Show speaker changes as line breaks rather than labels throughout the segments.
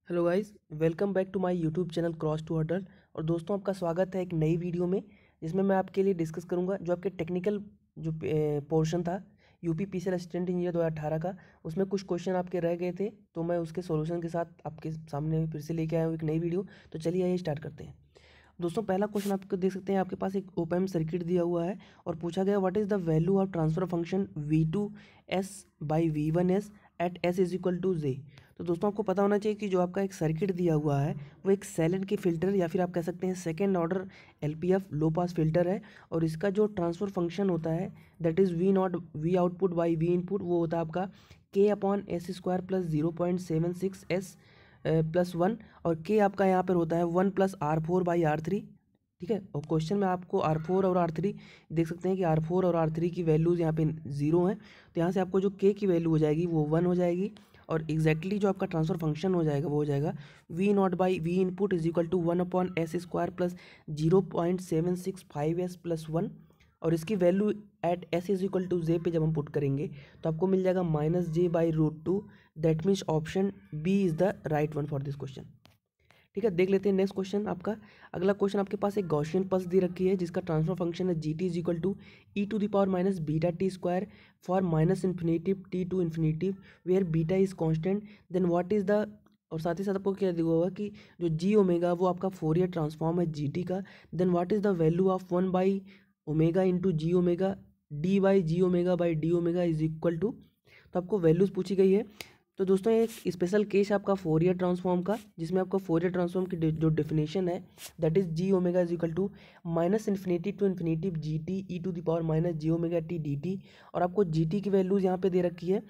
Hello guys, welcome back to my YouTube channel Cross to Hurdle. और दोस्तों, आपका स्वागत है एक नई वीडियो में, जिसमें मैं आपके लिए डिस्कस करूंगा जो आपके टेक्निकल जो पोर्शन था यूपी पीसीएल असिस्टेंट इंजीनियर 2018 का। उसमें कुछ क्वेश्चन आपके रह गए थे, तो मैं उसके सॉल्यूशन के साथ आपके सामने फिर से लेके आया हूँ एक नई वीडियो। तो चलिए आइए स्टार्ट करते हैं। दोस्तों, पहला क्वेश्चन आपको देख सकते हैं, आपके पास एक ओपन सर्किट दिया हुआ है और पूछा गया what is the value of transfer function V2S/V1S at S is equal to J। तो दोस्तों, आपको पता होना चाहिए कि जो आपका एक सर्किट दिया हुआ है वो एक सैलेंट की फिल्टर या फिर आप कह सकते हैं second order LPF low pass filter है। और इसका जो ट्रांसफर फंक्शन होता है that is V0 V output by V input, वो होता है आपका K/S² प्लस 0.76S प्लस 1। और के आपका यहाँ पर होता है 1+R4/R3। ठीक है, और क्वेश्चन में आपको R4 और R3 देख सकते हैं कि R4 और R3 की वैल्यूज़ यहाँ पे 0 हैं। तो यहाँ से आपको जो के की वैल्यू हो जाएगी वो 1 हो जाएगी। और एग्जैक्टली जो आपका ट्रांसफर फंक्शन हो जाएगा वो हो जाएगा V0/V input is equal to 1/S² plus 0.765S plus 1। और इसकी value at S is equal to J पे जब हम पुट करेंगे तो आपको मिल जाएगा -J/√2। That means option B is the right one for this question. ठीक है, देख लेते हैं नेक्स्ट क्वेश्चन आपका। अगला क्वेश्चन आपके पास एक गॉसियन पल्स दी रखी है जिसका ट्रांसफर फंक्शन है GT is equal to e⁻⁻βt² for -infinity t to infinity where beta is constant. Then what is the, और साथ ही साथ आपको क्या दिया होगा कि जो जी ओमेगा वो आपका फोरियर ट्रांसफॉर्म है GT का। Then what is the value of 1/ओमेगा into G omega d/g⍵/d is equal to. तो आपको वैल्यूज़ पूछी गई है। तो दोस्तों, एक स्पेशल केस है आपका फोरियर ट्रांसफॉर्म का, जिसमें आपका फोरियर ट्रांसफॉर्म की जो डेफिनेशन है that is G omega is equal to -infinity to infinity GT e⁻⁻j⍵t dt। और आपको GT की वैल्यूज़ यहाँ पे दे रखी है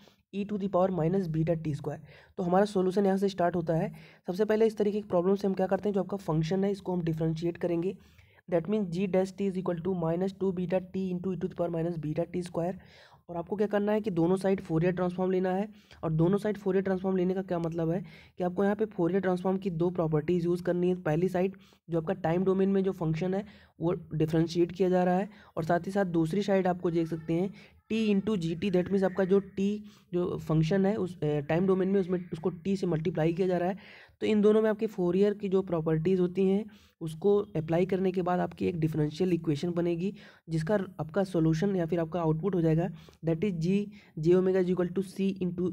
e⁻⁻βt²। तो हमारा सोल्यूशन यहाँ से स्टार्ट होता है। सबसे पहले इस तरीके की प्रॉब्लम से हम क्या करते हैं, जो आपका फंक्शन है इसको हम डिफ्रेंशिएट करेंगे। That means G' t is equal to -2βt into e⁻⁻βt²। और आपको क्या करना है कि दोनों साइड फोरियर ट्रांसफॉर्म लेना है। और दोनों साइड फोरियर ट्रांसफॉर्म लेने का क्या मतलब है कि आपको यहाँ पे फोरियर ट्रांसफॉर्म की दो प्रॉपर्टीज़ यूज़ करनी है। पहली साइड जो आपका टाइम डोमेन में जो फंक्शन है वो डिफ्रेंशिएट किया जा रहा है, और साथ ही साथ दूसरी साइड आपको देख सकते हैं T into G T. That means आपका जो टी जो फंक्शन है उस टाइम डोमेन में उसमें उसको टी से मल्टीप्लाई किया जा रहा है। तो इन दोनों में आपकी फोरियर की जो प्रॉपर्टीज़ होती हैं उसको अप्लाई करने के बाद आपकी एक डिफरेंशियल इक्वेशन बनेगी, जिसका आपका सॉल्यूशन या फिर आपका आउटपुट हो जाएगा that is J omega is equal to C into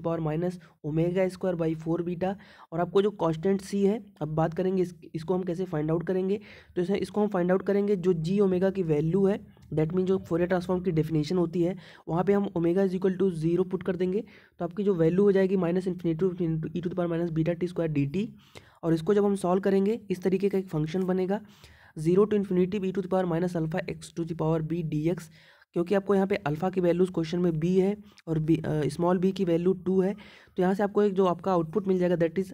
e⁻⁻ω² by 4β। और आपको जो कांस्टेंट सी है, अब बात करेंगे इसको हम कैसे फाइंड आउट करेंगे। तो इसको हम फाइंड आउट करेंगे जो जी ओमेगा की वैल्यू है, दैट मीन जो फोरियर ट्रांसफॉर्म की डेफिनेशन होती है वहाँ पे हम omega is equal to 0 put कर देंगे। तो आपकी जो वैल्यू हो जाएगी -इन्फिनेटी टू e⁻⁻βt²dt। और इसको जब हम सॉल्व करेंगे इस तरीके का एक फंक्शन बनेगा 0 टू इन्फिनिटी e⁻⁻α(x⁴b dx। क्योंकि आपको यहाँ पे अल्फ़ा की वैल्यूज़ क्वेश्चन में b है और स्मॉल b की वैल्यू 2 है। तो यहाँ से आपको एक जो आपका आउटपुट मिल जाएगा दैट इज़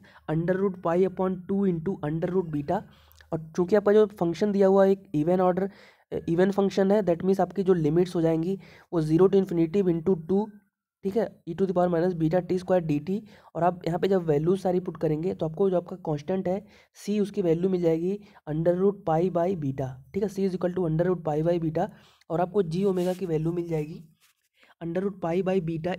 √π/2 इंटू √β। और चूँकि आपका जो फंक्शन दिया हुआ एक इवन फंक्शन है, दैट मीन्स आपकी जो लिमिट्स हो जाएंगी वो 0 टू इन्फिनिटी इंटू 2। ठीक है, e⁻⁻βt²dt। और आप यहाँ पे जब वैल्यूज सारी पुट करेंगे तो आपको जो आपका कांस्टेंट है c उसकी वैल्यू मिल जाएगी √π/β। ठीक है, c इज इक्वल टू √π/β। और आपको जी ओमेगा की वैल्यू मिल जाएगी √π/β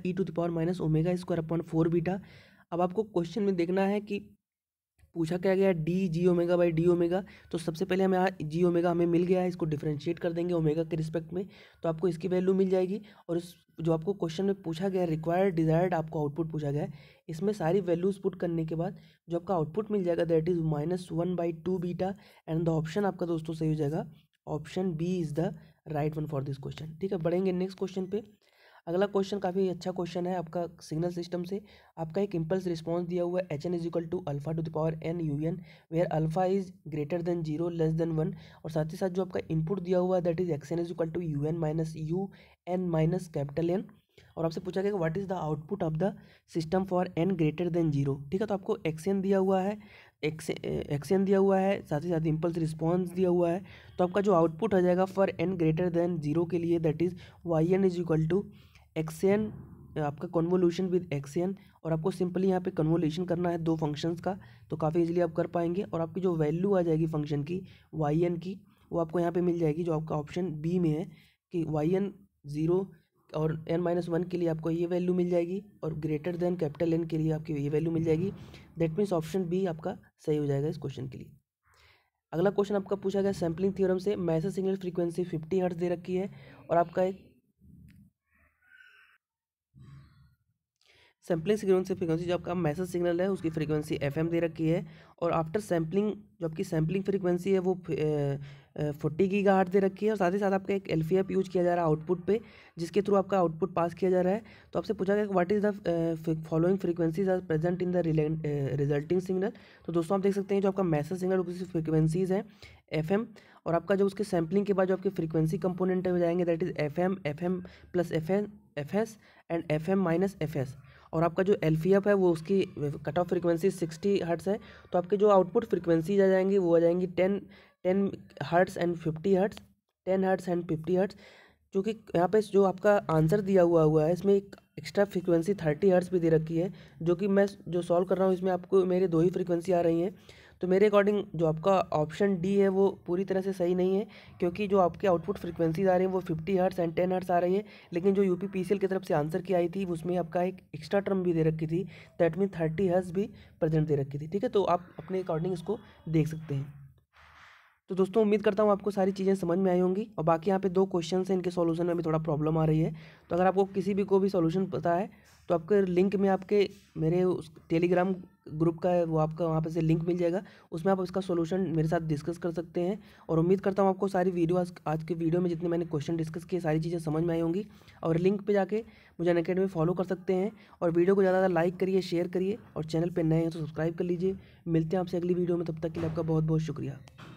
e⁻⁻ω²/4β। अब आपको क्वेश्चन में देखना है कि पूछा क्या गया d⁻⁻g⍵/d। तो सबसे पहले हमें जी ओमेगा हमें मिल गया है, इसको डिफरेंशिएट कर देंगे ओमेगा के रिस्पेक्ट में, तो आपको इसकी वैल्यू मिल जाएगी। और इस जो आपको क्वेश्चन में पूछा गया रिक्वायर्ड डिजायर्ड आपको आउटपुट पूछा गया है, इसमें सारी वैल्यूज पुट करने के बाद जो आपका आउटपुट मिल जाएगा that is -1/2β। And the option आपका दोस्तों सही हो जाएगा option B is the right one for this question. ठीक है, बढ़ेंगे नेक्स्ट क्वेश्चन पे। अगला क्वेश्चन काफ़ी अच्छा क्वेश्चन है आपका सिग्नल सिस्टम से। आपका एक इम्पल्स रिस्पॉन्स दिया हुआ है HN is equal to α⁴n UN where alpha is greater than 0 less than 1। और साथ ही साथ जो आपका इनपुट दिया हुआ है that is XN is equal to UN-UN-N। और आपसे पूछा गया what is the output of the system for n greater than 0। ठीक है, तो आपको XN दिया हुआ है, XN दिया हुआ है, साथ ही साथ इम्पल्स रिस्पॉन्स दिया हुआ है। तो आपका जो आउटपुट आ जाएगा फॉर n ग्रेटर देन 0 के लिए that is YN is equal to XN आपका कन्वोल्यूशन विद XN। और आपको सिंपली यहाँ पे कन्वोल्यूशन करना है दो फंक्शंस का, तो काफ़ी इजीली आप कर पाएंगे। और आपकी जो वैल्यू आ जाएगी फंक्शन की YN की वो आपको यहाँ पे मिल जाएगी जो आपका ऑप्शन बी में है कि YN 0 और n-1 के लिए आपको ये वैल्यू मिल जाएगी, और ग्रेटर देन कैपिटल N के लिए आपकी ये वैल्यू मिल जाएगी। दैट मीन्स ऑप्शन बी आपका सही हो जाएगा इस क्वेश्चन के लिए। अगला क्वेश्चन आपका पूछा गया सैम्पलिंग थ्योरम से, मैसेज सिग्नल फ्रीक्वेंसी 50 हर्ट्ज दे रखी है, और आपका एक सैम्पलिंग फ्रीक्वेंसी जो आपका मैसेज सिग्नल है उसकी फ्रीक्वेंसी FM दे रखी है, और आफ्टर सैम्पलिंग जो आपकी सैम्पलिंग फ्रीक्वेंसी है वो 40 गीगाहर्ट्ज दे रखी है, और साथ ही साथ आपका एक LFEP यूज किया जा रहा है आउटपुट पे, जिसके थ्रू आपका आउटपुट पास किया जा रहा है। तो आपसे पूछा गया what is the following frequencies are present in the resulting signal. तो दोस्तों आप देख सकते हैं जो आपका मैसेज सिग्नल उसकी फ्रीक्वेंसीज है FM, और आपका जो उसके सैम्पलिंग के बाद जो आपके फ्रीक्वेंसी कंपोनेंट हो जाएंगे that is FM plus FS and FM - FS, और आपका जो LFEP है वो उसकी कट ऑफ फ्रीक्वेंसी 60 हर्ट्स है। तो आपके जो आउटपुट फ्रीक्वेंसीज आ जाएंगी वो आ जाएंगी 10 hertz and 50 hertz, 10 hertz and 50 hertz. क्योंकि यहाँ पे जो आपका आंसर दिया हुआ है इसमें एक एक्स्ट्रा फ्रीक्वेंसी 30 हर्ट्स भी दे रखी है, जो कि मैं जो सॉल्व कर रहा हूँ इसमें आपको मेरे 2 ही फ्रीक्वेंसी आ रही हैं। तो मेरे अकॉर्डिंग जो आपका ऑप्शन डी है वो पूरी तरह से सही नहीं है, क्योंकि जो आपके आउटपुट फ्रीक्वेंसीज आ रही हैं वो 50 हर्ट्स एंड 10 हर्ट्स आ रही है, लेकिन जो UPPCL की तरफ से आंसर की आई थी उसमें आपका एक एक्स्ट्रा टर्म भी दे रखी थी, दैट मीन 30 हर्ट्स भी प्रेजेंट दे रखी थी। ठीक है, तो आप अपने अकॉर्डिंग इसको देख सकते हैं। तो दोस्तों उम्मीद करता हूँ आपको सारी चीज़ें समझ में आई होंगी, और बाकी यहाँ पे 2 क्वेश्चन हैं, इनके सॉल्यूशन में भी थोड़ा प्रॉब्लम आ रही है। तो अगर आपको किसी भी को भी सॉल्यूशन पता है तो आपके लिंक में आपके मेरे उस टेलीग्राम ग्रुप का है वो आपका वहाँ पे से लिंक मिल जाएगा, उसमें आप इसका सॉल्यूशन मेरे साथ डिस्कस कर सकते हैं। और उम्मीद करता हूँ आपको सारी वीडियो आज के वीडियो में जितने मैंने क्वेश्चन डिस्कस किए सारी चीज़ें समझ में आई होंगी, और लिंक पे जाके मुझे अनअकैडमी फॉलो कर सकते हैं, और वीडियो को ज़्यादा लाइक करिए, शेयर करिए, और चैनल पर नए हैं तो सब्सक्राइब कर लीजिए। मिलते हैं आपसे अगली वीडियो में, तब तक के लिए आपका बहुत बहुत शुक्रिया।